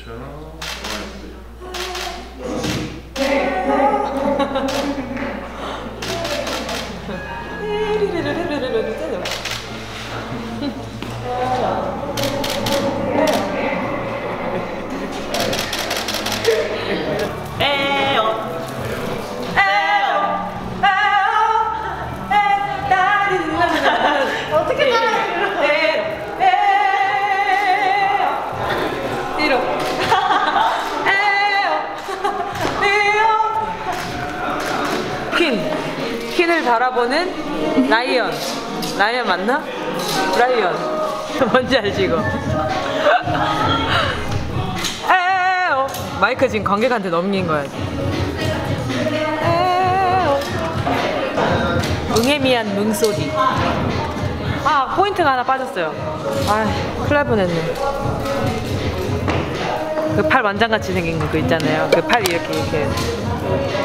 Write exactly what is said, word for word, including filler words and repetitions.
그렇죠. 어떻게 따라해? 뒤로. 퀸. 퀸을 바라보는 라이언. 라이언 맞나? 라이언. 뭔지 알지 이거? 에어. 마이크 지금 관객한테 넘긴 거야. 에어. 응애미한 응소리. 아, 포인트가 하나 빠졌어요. 아, 큰일 날 뻔했네. 그 팔 완장같이 생긴 거 있잖아요. 그 팔 이렇게 이렇게